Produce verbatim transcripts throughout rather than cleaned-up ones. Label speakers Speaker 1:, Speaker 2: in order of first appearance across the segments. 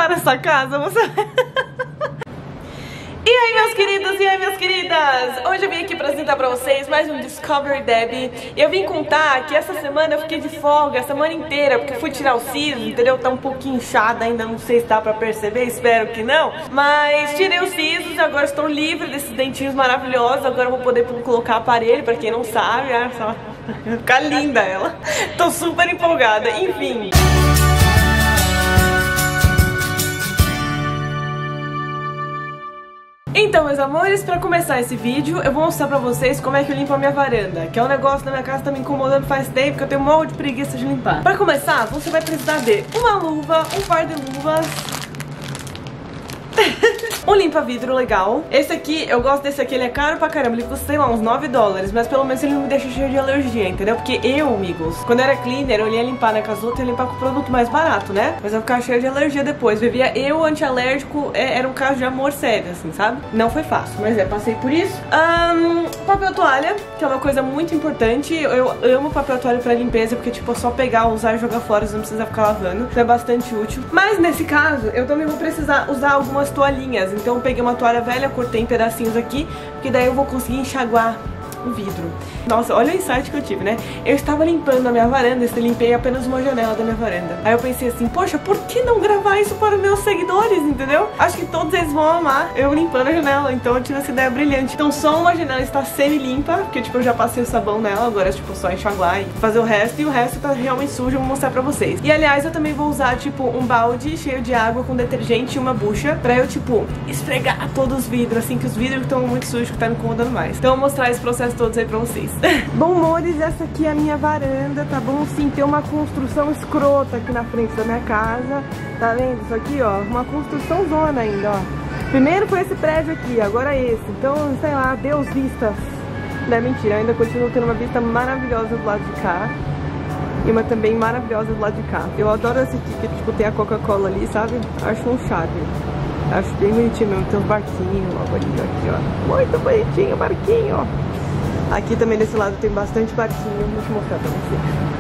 Speaker 1: limpar essa casa, você... E aí, meus queridos, e aí, minhas queridas? Hoje eu vim aqui apresentar pra vocês mais um Discover Debbie. E eu vim contar que essa semana eu fiquei de folga a semana inteira, porque eu fui tirar o siso, entendeu? Tá um pouquinho inchada ainda, não sei se dá pra perceber, espero que não. Mas tirei os sisos e agora estou livre desses dentinhos maravilhosos. Agora eu vou poder colocar aparelho, pra quem não sabe, olha só. Vai ficar linda ela. Tô super empolgada, enfim. Então, meus amores, pra começar esse vídeo, eu vou mostrar pra vocês como é que eu limpo a minha varanda, que é um negócio na minha casa que tá me incomodando faz tempo, que eu tenho um monte de preguiça de limpar. Pra começar, você vai precisar de uma luva, um par de luvas, um limpa-vidro legal. Esse aqui, eu gosto desse aqui, ele é caro pra caramba, ele custa, sei lá, uns nove dólares, mas pelo menos ele não me deixa cheio de alergia, entendeu? Porque eu, amigos, quando eu era cleaner, eu ia limpar na casa outra e ia limpar com produto mais barato, né? Mas eu ficava cheio de alergia depois. Vivia eu, antialérgico, é, era um caso de amor sério, assim, sabe? Não foi fácil, mas é, passei por isso. Um, papel toalha, que é uma coisa muito importante. Eu amo papel toalha pra limpeza, porque, tipo, é só pegar, usar e jogar fora, você não precisa ficar lavando. Isso é bastante útil. Mas, nesse caso, eu também vou precisar usar algumas toalhinhas. Então eu peguei uma toalha velha, cortei em pedacinhos aqui, porque daí eu vou conseguir enxaguar o vidro. Nossa, olha o insight que eu tive, né? Eu estava limpando a minha varanda, eu limpei apenas uma janela da minha varanda. Aí eu pensei assim, poxa, por que não gravar isso para os meus seguidores, entendeu? Acho que todos eles vão amar eu limpando a janela, então eu tive essa ideia brilhante. Então só uma janela está semi-limpa, porque tipo, eu já passei o sabão nela, agora é tipo só enxaguar e fazer o resto, e o resto tá realmente sujo, eu vou mostrar pra vocês. E aliás, eu também vou usar tipo um balde cheio de água com detergente e uma bucha, pra eu tipo, esfregar todos os vidros, assim, que os vidros estão muito sujos, que tá me incomodando mais. Então eu vou mostrar esse processo todos aí pra vocês. Bom, amores, essa aqui é a minha varanda, tá bom? Sim, tem uma construção escrota aqui na frente da minha casa. Tá vendo isso aqui, ó? Uma construção zona ainda, ó. Primeiro foi esse prédio aqui, agora é esse. Então, sei lá, Deus vistas. Não é mentira, eu ainda continuo tendo uma vista maravilhosa do lado de cá. E uma também maravilhosa do lado de cá. Eu adoro esse aqui, que tipo, tem a Coca-Cola ali, sabe? Acho um charme. Acho bem bonitinho mesmo, tem uns barquinhos logo ali, aqui, ó. Muito bonitinho o barquinho, ó. Aqui também desse lado tem bastante barquinho, vou te mostrar pra você.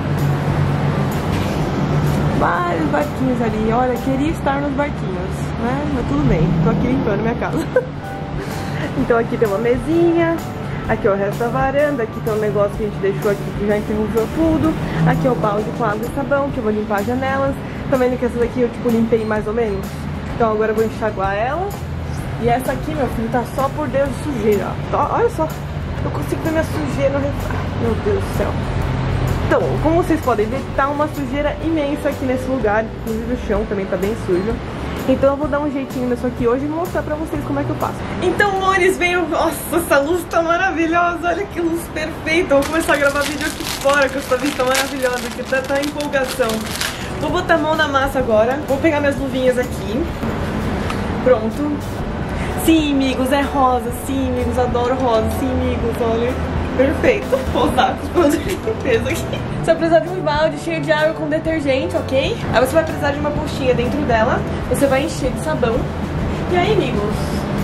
Speaker 1: Vários barquinhos ali, olha, queria estar nos barquinhos, né? Mas tudo bem, tô aqui limpando minha casa. Então aqui tem uma mesinha, aqui é o resto da varanda, aqui tem um negócio que a gente deixou aqui que já enferrujou tudo. Aqui é o balde com água e sabão, que eu vou limpar as janelas. Tá vendo que essa daqui eu tipo limpei mais ou menos? Então agora eu vou enxaguar ela. E essa aqui, meu filho, tá só por Deus de sujeira, ó. Olha só. Eu consigo ver minha sujeira no reflexo. Meu Deus do céu. Então, como vocês podem ver, tá uma sujeira imensa aqui nesse lugar. Inclusive o chão também tá bem sujo. Então eu vou dar um jeitinho nisso aqui hoje e mostrar pra vocês como é que eu faço. Então, amores, veio... Nossa, essa luz tá maravilhosa. Olha que luz perfeita. Eu vou começar a gravar vídeo aqui fora com essa vista maravilhosa. Que tá, tá em empolgação. Vou botar a mão na massa agora. Vou pegar minhas luvinhas aqui. Pronto. Sim, amigos, é rosa. Sim, amigos, adoro rosa. Sim, amigos, olha. Perfeito. Vou usar os produtos de limpeza aqui. Você vai precisar de um balde cheio de água com detergente, ok? Aí você vai precisar de uma buchinha dentro dela. Você vai encher de sabão. E aí, amigos,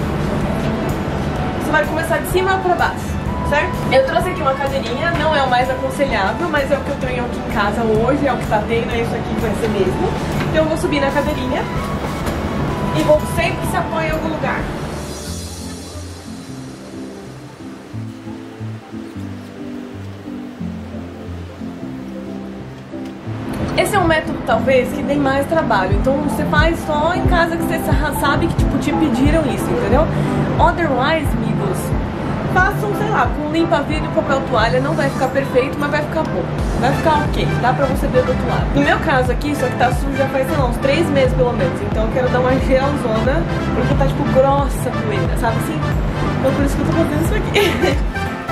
Speaker 1: você vai começar de cima pra baixo, certo? Eu trouxe aqui uma cadeirinha. Não é o mais aconselhável, mas é o que eu tenho aqui em casa hoje. É o que tá tendo, é isso aqui que vai ser mesmo. Então eu vou subir na cadeirinha e vou sempre se apoiar em algum lugar. Esse é um método, talvez, que dê mais trabalho. Então você faz só em casa que você sabe que tipo, te pediram isso, entendeu? Otherwise, amigos, façam, sei lá, com limpa-vidro e papel toalha. Não vai ficar perfeito, mas vai ficar bom. Vai ficar ok, dá pra você ver do outro lado. No meu caso aqui, só que tá sujo já faz, sei lá, uns três meses pelo menos. Então eu quero dar uma geralzona, porque tá tipo grossa a poeira, sabe assim? Então por isso que eu tô fazendo isso aqui.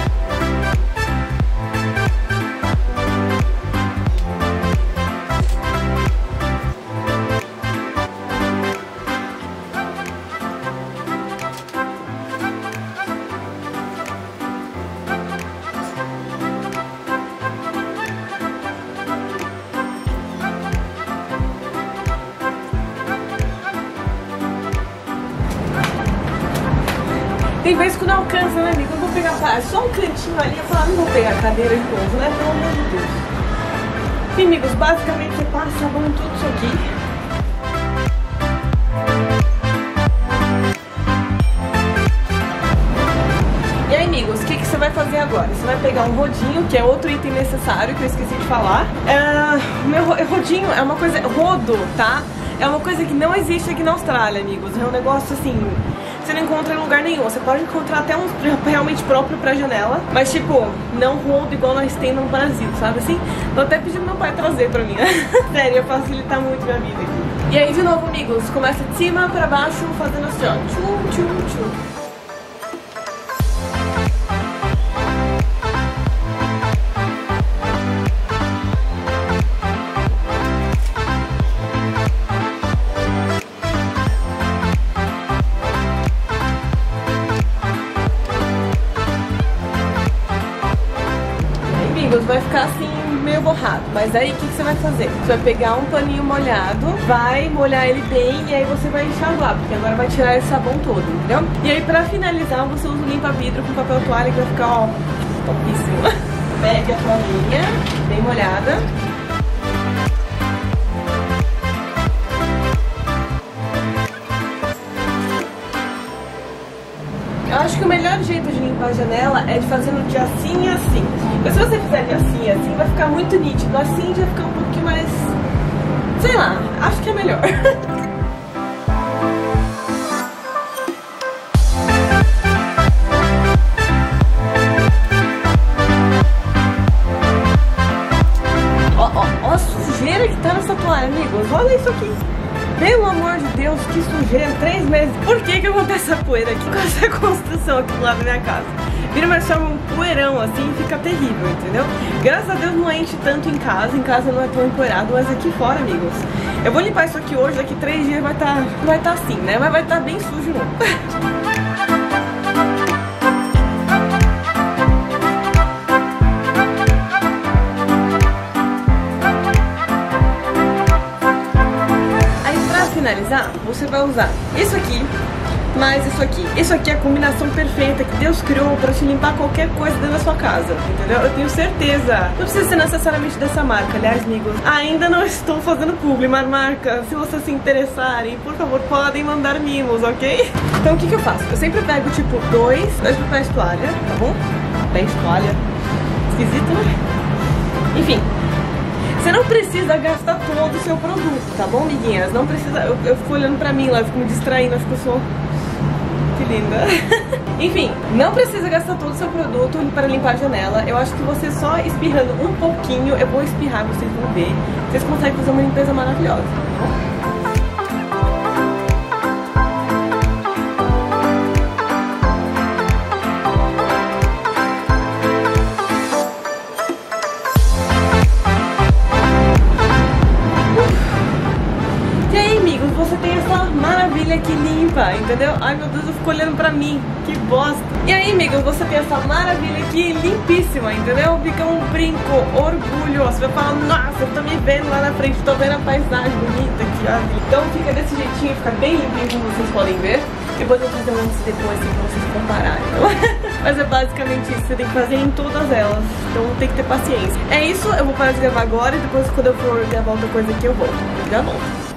Speaker 1: Tem vezes que não alcança, né, amigo? Eu vou pegar só um cantinho ali e falar, não vou pegar a cadeira de novo, né? Pelo amor de Deus. Enfim, amigos, basicamente você passa sabão em tudo isso aqui. que você vai fazer agora? Você vai pegar um rodinho, que é outro item necessário que eu esqueci de falar. É, meu rodinho é uma coisa... Rodo, tá? É uma coisa que não existe aqui na Austrália, amigos. É um negócio assim... Você não encontra em lugar nenhum. Você pode encontrar até um realmente próprio pra janela, mas tipo, não rodo igual nós temos no Brasil, sabe assim? Tô até pedindo meu pai trazer pra mim. Sério, ia facilitar muito minha vida aqui. E aí, de novo, amigos, começa de cima pra baixo, fazendo assim, ó. Tchum, tchum, tchum. Vai ficar assim meio borrado, mas aí o que, que você vai fazer? Você vai pegar um paninho molhado, vai molhar ele bem e aí você vai enxaguar, porque agora vai tirar esse sabão todo, entendeu? E aí pra finalizar você usa o limpa-vidro com papel toalha que vai ficar, ó, topíssimo. Pega a toalhinha bem molhada. Eu acho que o melhor jeito de limpar a janela é de fazer no de assim e assim. Mas se você fizer de assim e assim, vai ficar muito nítido. Assim já fica um pouquinho mais... Sei lá, acho que é melhor. Ó, ó, ó a sujeira que tá nessa toalha, amigos. Olha isso aqui. Pelo amor de Deus, que sujeira, três meses. Por que que acontece essa poeira aqui com essa construção aqui do lado da minha casa? Vira mais só um poeirão assim e fica terrível, entendeu? Graças a Deus não enche tanto em casa, em casa não é tão empoeirado, mas aqui fora, amigos. Eu vou limpar isso aqui hoje, daqui três dias vai estar, tá, vai estar tá assim, né? Mas vai estar tá bem sujo não. Finalizar, você vai usar isso aqui, mais isso aqui. Isso aqui é a combinação perfeita que Deus criou pra te limpar qualquer coisa dentro da sua casa, entendeu? Eu tenho certeza. Não precisa ser necessariamente dessa marca, aliás, amigos, ainda não estou fazendo publi, mas marca, se vocês se interessarem, por favor, podem mandar mimos, ok? Então o que que eu faço? Eu sempre pego, tipo, dois, dois papéis de toalha, tá bom? Papéis de toalha, esquisito, né? Enfim. Você não precisa gastar todo o seu produto, tá bom, amiguinhas? Não precisa... Eu, eu fico olhando pra mim lá, eu fico me distraindo, acho que eu sou... Que linda. Enfim, não precisa gastar todo o seu produto para limpar a janela. Eu acho que você só espirrando um pouquinho, eu vou espirrar, vocês vão ver. Vocês conseguem fazer uma limpeza maravilhosa, tá bom? Você tem essa maravilha que limpa, entendeu? Ai meu Deus, eu fico olhando pra mim, que bosta. E aí, amigos, você tem essa maravilha aqui limpíssima, entendeu? Fica um brinco, orgulho. Você vai falar, nossa, eu tô me vendo lá na frente, tô vendo a paisagem bonita aqui, ó. Então fica desse jeitinho, fica bem limpinho, como vocês podem ver. Depois eu vou fazer um antes e depois assim, pra vocês compararem. Mas é basicamente isso, você tem que fazer em todas elas. Então tem que ter paciência. É isso, eu vou parar de gravar agora e depois quando eu for gravar outra coisa aqui eu volto. Já volto.